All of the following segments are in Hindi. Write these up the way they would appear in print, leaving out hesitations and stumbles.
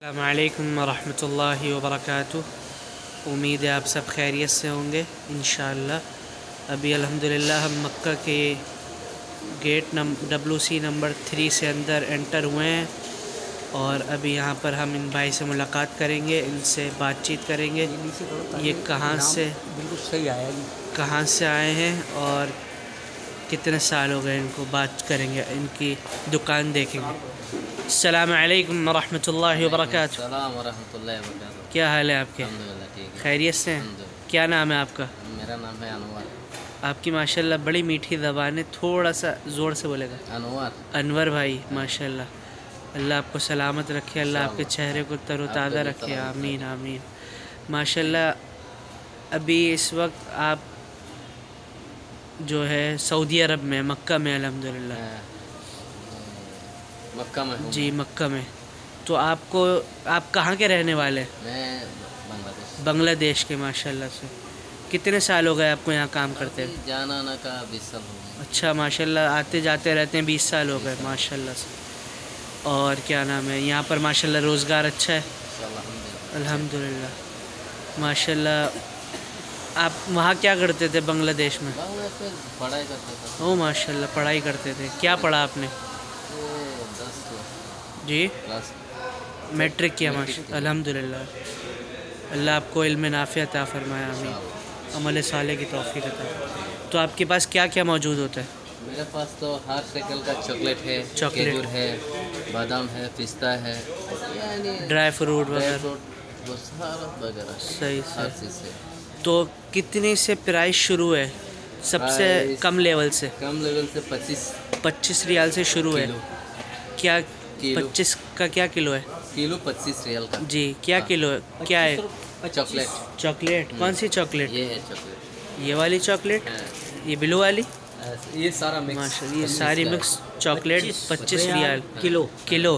अस्सलामुअलैकुम वरहमतुल्लाहि वबरकातुह। उम्मीद है आप सब खैरियत से होंगे इंशाअल्लाह। अभी अल्हम्दुलिल्लाह हम मक्का के गेट WC नंबर 3 से अंदर एंटर हुए हैं और अभी यहाँ पर हम इन भाई से मुलाकात करेंगे, इनसे बातचीत करेंगे। ये कहाँ से बिल्कुल सही आया जी। कहाँ से आए हैं और कितने साल हो गए, इनको बात करेंगे, इनकी दुकान देखेंगे। अस्सलामु अलैकुम वरहमतुल्लाहि वबरकातुह। अस्सलाम वरहमतुल्लाहि वबरकातुह। क्या हाल है आपके? अल्हम्दुलिल्लाह ठीक है। खैरियत से हैं? क्या नाम है आपका? मेरा नाम है अनवर। आपकी माशाल्लाह बड़ी मीठी ज़बान है, थोड़ा सा ज़ोर से बोलेगा। अनवर। अनवर भाई माशाल्लाह, अल्लाह आपको सलामत रखे, अल्लाह आपके चेहरे को तरोताज़ा रखे, आमीन आमीन। माशाल्लाह अभी इस वक्त आप जो है सऊदी अरब में, मक्का में अल्हम्दुलिल्लाह। मक्का में हूँ। जी मक्का में। तो आप कहाँ के रहने वाले हैं? मैं बांग्लादेश के। माशाल्लाह से कितने साल हो गए आपको यहाँ काम करते हैं? जाना आना का 20 साल हो गए। अच्छा माशाल्लाह, आते जाते रहते हैं, 20 साल हो गए माशाल्लाह से। और क्या नाम है, यहाँ पर माशाल्लाह रोज़गार अच्छा है अल्हम्दुलिल्लाह माशाल्लाह। आप वहाँ क्या करते थे बांग्लादेश में? पढ़ाई करते थे। ओह माशाल्लाह, पढ़ाई करते थे। क्या पढ़ा आपने? 10 जी क्लास मैट्रिक किया माशाल्लाह अल्हम्दुलिल्लाह। अल्लाह आपको इल्म नाफ़िअ अता फरमाया, आमीन। अमल साले की तौफ़ीक़ अता। तो आपके पास क्या क्या मौजूद होता है? मेरे पास तो हर शक्ल का चॉकलेट है, खजूर है, बादाम है, पिस्ता है, यानी ड्राई फ्रूट वगैरह वो सारा वगैरह सही हर सही। चीज़ है। तो कितने से प्राइस शुरू है? सबसे कम लेवल से? कम लेवल से 25 रियाल से शुरू है। क्या किलो 25 का क्या किलो है? किलो 25 रियाल का। जी क्या किलो है? क्या है? चॉकलेट। चॉकलेट कौन सी चॉकलेट? ये है चॉकलेट। ये वाली चॉकलेट, हाँ। ये ब्लू वाली? ये सारा मिक्स। माशाल्लाह, ये सारी मिक्स चॉकलेट 25 रियाल किलो। किलो।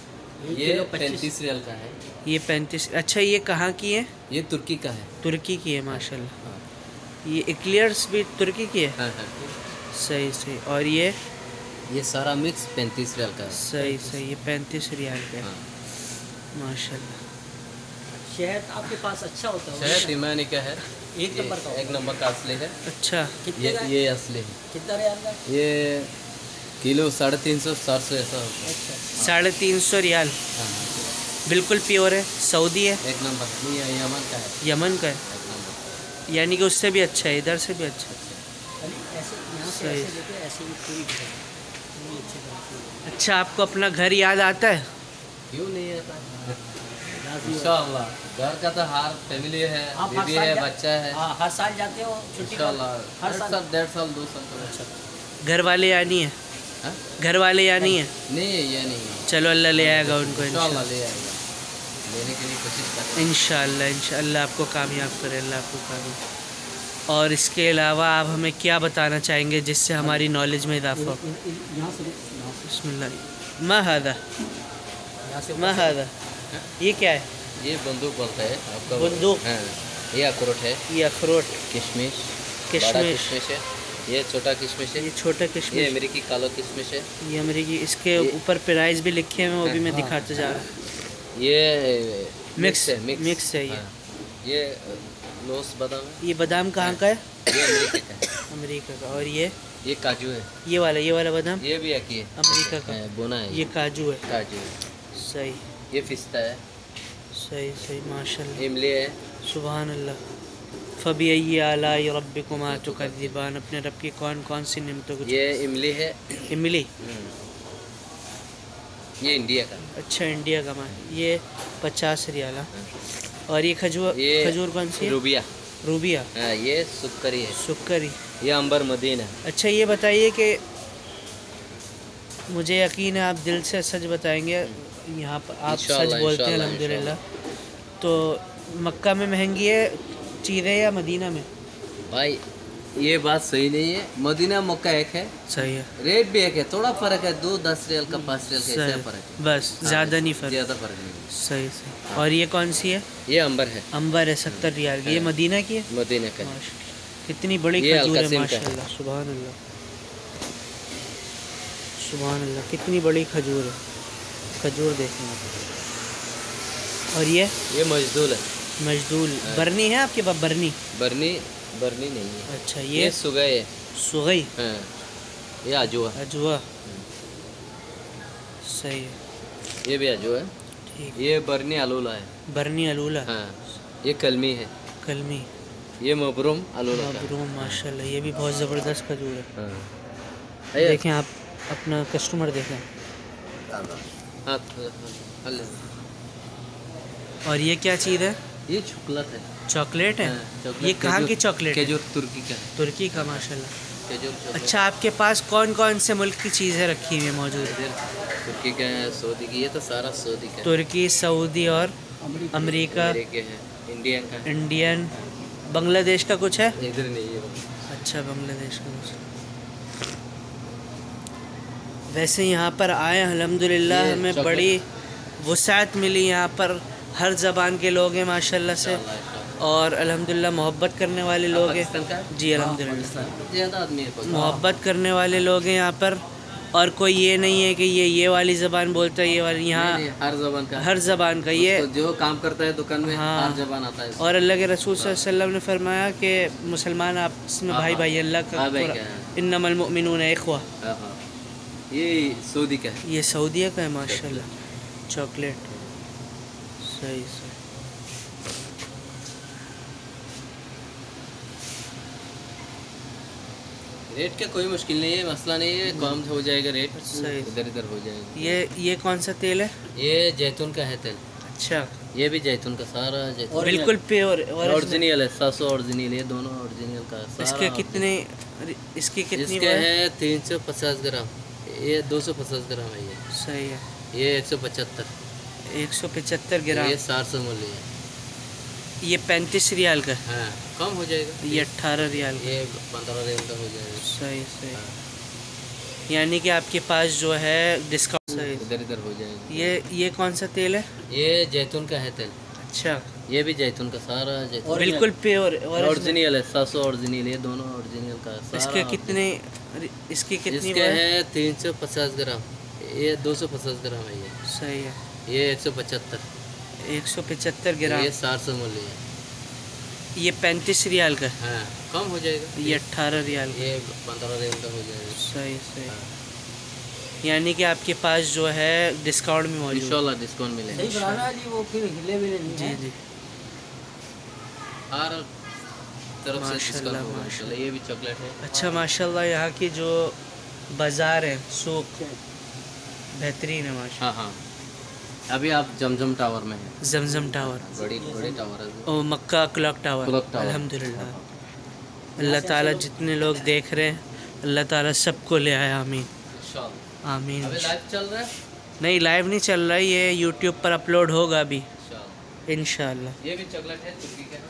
ये 35 रियाल का है। ये 35। अच्छा ये कहाँ की है? ये तुर्की का है। तुर्की की है माशाल्लाह। हाँ। ये एक्लियर्स भी तुर्की की है? हाँ, हाँ। सही सही। और ये सारा मिक्स 35 रियाल का है। सही सही, ये 35 रियाल का है हाँ। माशाल्लाह। शहद आपके पास अच्छा होता है? शहद ईमानी का है। एक नंबर का। 1 नंबर का असली है। अच्छा ये असली है। कितना रियाल का? ये किलो 350 400 ऐसा होता है। अच्छा 350 रियाल। हाँ, हाँ। बिल्कुल प्योर है, सऊदी है? 1 नंबर। ये यमन का है। यमन का है, 1 नंबर। यानी कि उससे भी अच्छा है, इधर से भी अच्छा है। ऐसे यहाँ से सही। ऐसे देखे, ऐसे ही कोई भी है। नहीं अच्छे बनाते हैं। अच्छा आपको अपना घर याद आता है? क्यों नहीं आता? राज़ी हो। इंशाअल्लाह। घर का तो हर फैमिली है, आप हर बीवी साल है, जा- बच्चा है। हाँ हर साल जाते हो छुट्टी पर? इंशाअल्लाह हर हर साल? साल 1.5 साल 2 साल तो अच्छा घर वाले या नहीं है? हाँ? घर वाले या नहीं है? नहीं ये नहीं है। चलो अल्लाह ले आएगा उनको इंशाअल्लाह ले आएगा। लेने के लिए कोशिश करते हैं। इंशाअल्लाह इंशाअल्लाह आपको कामयाब करे, अल्लाह आपको कामयाब। और इसके अलावा आप हमें क्या बताना चाहेंगे जिससे हमारी नॉलेज में इजाफा हो? यहाँ से बिस्मिल्लाह। मा हादा यहाँ से मा हादा, ये क्या है? ये बंदूक बोलता है आपका। बंदूक? हाँ। ये अखरोट है। ये अखरोट, किशमिश। किशमिश। बड़ा किशमिश है। ये छोटा किशमिश है। ये छोटा ये किशमिश, अमेरिकी कालो किशमिश है। ये अमेरिकी। इसके ये- ऊपर प्राइस भी लिखे हुए हैं, वो भी मैं हाँ। दिखाते जा रहा हूँ। ये मिक्स है। मिक्स है ये। हाँ। ये लोस बादाम है। ये बादाम कहाँ का है? ये अमेरिका का है। अमेरिका का। और ये काजू है। ये वाला बादाम ये भी एक ही है। अमेरिका का। बोना है। ये काजू है। काजू है। सही ये पिस्ता है। सही सही माशाल्लाह, इमली है। सुभान अल्लाह। फ़बिअय्यि आलाइ रब्बिकुमा तुकज़्ज़िबान, अपने रब की कौन कौन सी नियमतों को? ये इमली है। इमली। ये इंडिया का। अच्छा इंडिया का माल। ये 50 रियाल। हाँ। और ये खजूर कौन सी है? रूबिया। रूबिया। हाँ, ये सुक्करी है। सुक्करी। ये अंबर मदीना है। अच्छा ये बताइए कि मुझे यकीन है आप दिल से सच बताएंगे, यहाँ पर आप सच इंशाअल्लाह, बोलते हैं इंशाअल्लाह, अल्हम्दुलिल्लाह। तो मक्का में महंगी है चीज़ें या मदीना में? भाई ये बात सही नहीं है। मदीना मक्का एक है, सही है, रेट भी एक है, थोड़ा फर्क है। 2-10 रियल का 5 रियल का ऐसा सही, फर्क है। बस ज़्यादा नहीं फ़र्क। ज़्यादा फर्क नहीं। सही सही। और ये कौन सी है? ये अंबर है। अंबर है, 70 रियाल की। ये मदीना की है? मदीना का है। माशाल्लाह, कितनी बड़ी ये खजूर है अलकासिम का है। माशाल्लाह, सुभान अल्लाह सुभान अल्लाह, कितनी बड़ी खजूर है। खजूर देखें आप। और ये मजदूल है। मजदूल बरनी है आपके पास? बरनी बरनी नहीं है। अच्छा, ये सुगई है। सुगई। हाँ, ये अजुआ। अजवा सही है। ये भी अजुआ है। ठीक। ये बरनी अलूला है। बरनी अलूला। हाँ, ये कलमी है। कलमी। ये मबरूम अलूला का। मबरूम माशाल्लाह, ये भी बहुत ज़बरदस्त खजूर है। हाँ। देखें आप अपना कस्टमर देखें। हाँ, और ये क्या चीज़ है? ये चॉकलेट है। चॉकलेट है। हाँ, चॉकलेट। ये कहाँ की चॉकलेट है? खजूर तुर्की का। तुर्की का माशाल्लाह। खजूर चॉकलेट। अच्छा, आपके पास कौन कौन से मुल्क की चीज़ें रखी हुई हैं मौजूद? इधर तुर्की का है, सऊदी की। ये तो सारा सऊदी का है। तुर्की, सऊदी और अमेरिका, अमेरिका है, इंडियन का। इंडियन। बांग्लादेश का कुछ है? इधर नहीं है। अच्छा, बांग्लादेश का कुछ। वैसे यहाँ पर आए अल्हम्दुलिल्लाह, ये हमें चॉकलेट। बड़ी वसाअत मिली। यहाँ पर हर ज़बान के लोग हैं माशाल्लाह से, और अल्हम्दुलिल्लाह मोहब्बत करने वाले लोग हैं। जी अल्हम्दुलिल्लाह, ज़्यादा आदमी है। मोहब्बत करने वाले लोग हैं यहाँ पर। और कोई ये नहीं है कि ये वाली ज़बान बोलता है, ये वाली। यहाँ हर ज़बान का। हर ज़बान का ये। जो काम करता है दुकान में, हाँ। हर ज़बान आता है। और अल्लाह के रसूल सल्लल्लाहु अलैहि वसल्लम ने फरमाया कि मुसलमान आपस में भाई भाई, अल्लाह का हाँ भाई क्या है। इन्नमल मुमिनून इख्वा। हाँ, हाँ। ये सऊदी का है। ये सऊदीया का है माशाल्लाह। चॉकलेट सही सही। रेट का कोई मुश्किल नहीं है, मसला नहीं है। कम हो जाएगा रेट, सही। इधर हो जाएगा। ये कौन सा तेल है? ये जैतून का है तेल। अच्छा, ये भी जैतून का, सारा जैतून। बिल्कुल प्योर ओरिजिनल है। 700 ओरिजिनल, ये दोनों ओरिजिनल का सारा। इसके कितने? इसकी कितनी इसका है 350 ग्राम। ये 250 ग्राम है। ये सही है। ये 175। 175 ग्राम। ये 400 मूल्य है। ये 35 रियाल का है। हाँ, कम हो जाएगा। ये 18 रियाल का। ये 15 रियाल का हो जाएगा। सही सही। हाँ। यानी कि आपके पास जो है डिस्काउंट। सही। इधर हो जाएगा। ये कौन सा तेल है? ये जैतून का है तेल। अच्छा, ये भी जैतून का, सारा जैतून। बिल्कुल प्योर ओरिजिनल है। 700 ओरिजिनल, ये दोनों ओरिजिनल का सारा। इसके कितने? इसकी कितनी? इसका है 350 ग्राम। ये 250 ग्राम है। ये सही है। ये 175। 175 ग्राम। ये 400 मूल्य है। ये 35 रियाल का है। हाँ, कम हो जाएगा। ये 18 रियाल का। ये 15 रियाल का हो जाएगा। सही सही। हाँ। यानी कि आपके पास जो है डिस्काउंट भी मौजूद है। इंशाल्लाह डिस्काउंट मिलेगा। वो फिर हिले भी नहीं जी जी। हर तरफ से माशाल्लाह, डिस्काउंट होगा इंशाल्लाह। ये भी चॉकलेट है। अच्छा माशाल्लाह, यहाँ की जो बाज़ार है, सूक बेहतरीन है माशा। हाँ, अभी आप जमजम टावर में हैं। जमजम टावर बड़ी टावर है। और Mecca clock tower. Clock tower. अल्हम्दुलिल्लाह, अल्लाह ताला जितने लोग देख रहे हैं, अल्लाह ताला सबको ले आया। आमीन इंशाल्लाह। आमीन। अभी लाइव चल रहा है? नहीं, लाइव नहीं चल रहा है, ये यूट्यूब पर अपलोड होगा अभी इंशाल्लाह। इंशाल्लाह। ये भी चॉकलेट है तुर्की का।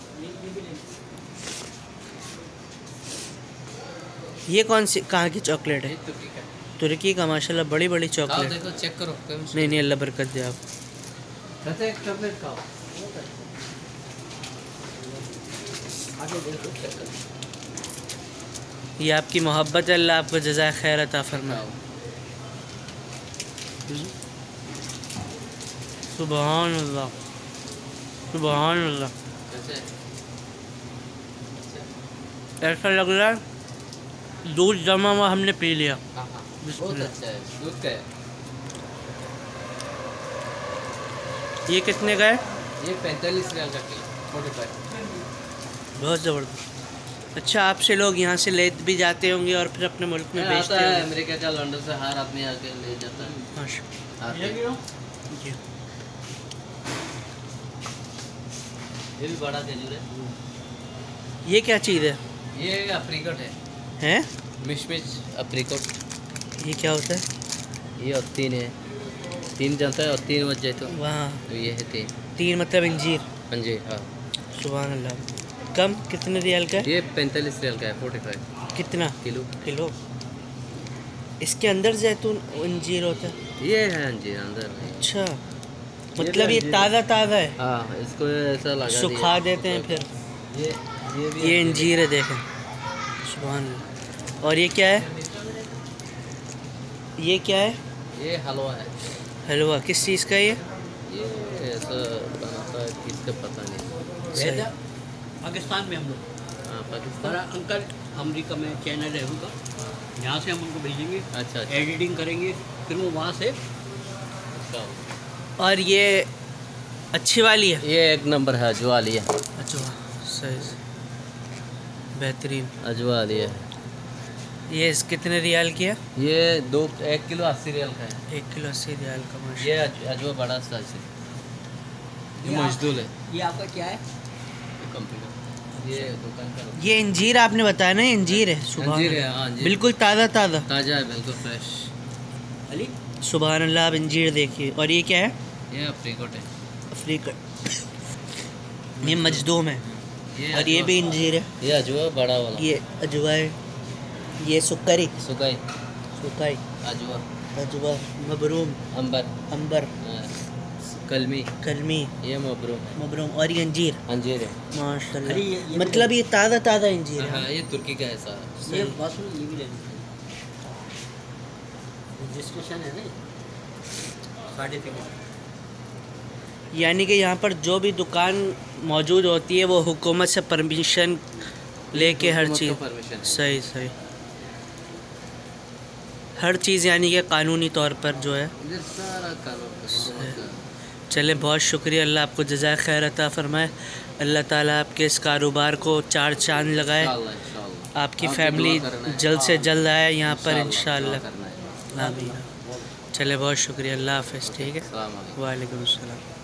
ये कौन सी कहाँ की चॉकलेट है? ये तुर्की का। तुर्की का माशाल्लाह, बड़ी बड़ी खाओ, चॉकलेट। देखो, चेक करो। नहीं, अल्लाह बरकत दे आप। कहते एक टैबलेट खाओ। आगे देखो। ये आपकी मोहब्बत है, अल्लाह आपको जज़ाए खैर अता फरमाए। सुभान अल्लाह, सुभान अल्लाह। कैसे? ऐसा लग रहा है दूध जमा हुआ हमने पी लिया। हाँ, बहुत अच्छा है। दूध का है। ये कितने का है? ये 45 रियाल का किलो। 45। बहुत ज़बरदस्त। अच्छा, आपसे लोग यहाँ से ले भी जाते होंगे और फिर अपने मुल्क में बेचते आता है होंगे। अमेरिका का, लंदन से हर आदमी आके ले जाता है। माशा आते हैं। जी। ये भी बड़ा खजूर है। ये क्या चीज़ है? ये अप्रिकॉट है। हैं? मिशमिश अप्रिकॉट। ये क्या होता है? ये और 3 है। 3 जानता है, और 3 बच जाए तो वहाँ ये है 3। 3 मतलब इंजीर। हाँ जी, हाँ। सुभान अल्लाह। कम कितने रियाल का है? ये 45 रियाल का है। 45 कितना किलो। इसके अंदर जैतून अंजीर होता है? ये है अंजीर अंदर। अच्छा, मतलब ये ताज़ा ताज़ा है? हाँ, इसको ऐसा लगा सुखा देते हैं फिर। ये अंजीर है, देखें। सुभान अल्लाह। और ये क्या है? ये क्या है? ये हलवा है। हलवा किस चीज़ का है ये? ये कैसा बनाता है किसका पता नहीं। भेजा पाकिस्तान में हम लोग, हाँ पाकिस्तान। हमारा अंकल अमेरिका में चैनल है उनका, यहाँ से हम उनको भेजेंगे, अच्छा अच्छा एडिटिंग करेंगे, फिर वो वहाँ से। अच्छा। और ये अच्छी वाली है? ये एक नंबर है, अजवा वाली है। अच्छा सही बेहतरीन। अजवा वाली है। ये कितने रियाल की है? ये 1 किलो 80 रियाल का है। 1 किलो 80 रियाल का माशा। ये अजवा बड़ा साइज है, ये मजदूर है। ये आपका क्या है? कंप्यूटर, ये दुकान का। ये इंजीर आपने बताया ना, ये इंजीर है? सुभान अंजीर है, अल्लाह। हाँ अंजीर। बिल्कुल ताज़ा ताज़ा ताज़ा है, बिल्कुल फ्रेश। अली सुभान अल्लाह। आप इंजीर देखिए। और ये क्या है? ये अप्रीकोट है। अफ्रीका। ये मजदूम है। और ये अजवा। भी इंजीर है। ये अजवा बड़ा वाला। ये अजवा है। ये सुक्करी, सुकाई, सुकाई, अजवा, अजवा, मबरूम, अंबर, अंबर, कलमी, कलमी, ये मबरूम, मबरूम। और ये अंजीर अंजीर है। माशाल्लाह। अरे ये मतलब ये ताज़ा ताज़ा अंजीर है। हाँ ये तुर्की का है सारा। ये बस में ये भी ले लीजिए, रजिस्ट्रेशन है ना, सर्टिफिकेट। यानी कि यहाँ पर जो भी दुकान मौजूद होती है वो हुकूमत से परमिशन लेके हर हुकूमत चीज़। का परमिशन है। सही सही। हर चीज़ यानी कि कानूनी तौर पर जो है। इधर सारा कानून। चले, बहुत शुक्रिया। अल्लाह आपको जज़ाए खैर अता फरमाए। अल्लाह ताला आपके इस कारोबार को 4 चांद लगाए। इंशाअल्लाह। आपकी आपकी फैमिली दुआ करना है। जल्द से जल्द आए यहाँ पर इंशाअल्लाह, इंशाअल्लाह। दुआ करना है। आमीन। चले, बहुत शुक्रिया। अल्लाह हाफ़िज़। ठीक है, अस्सलाम वालेकुम। वालेकुम अस्सलाम।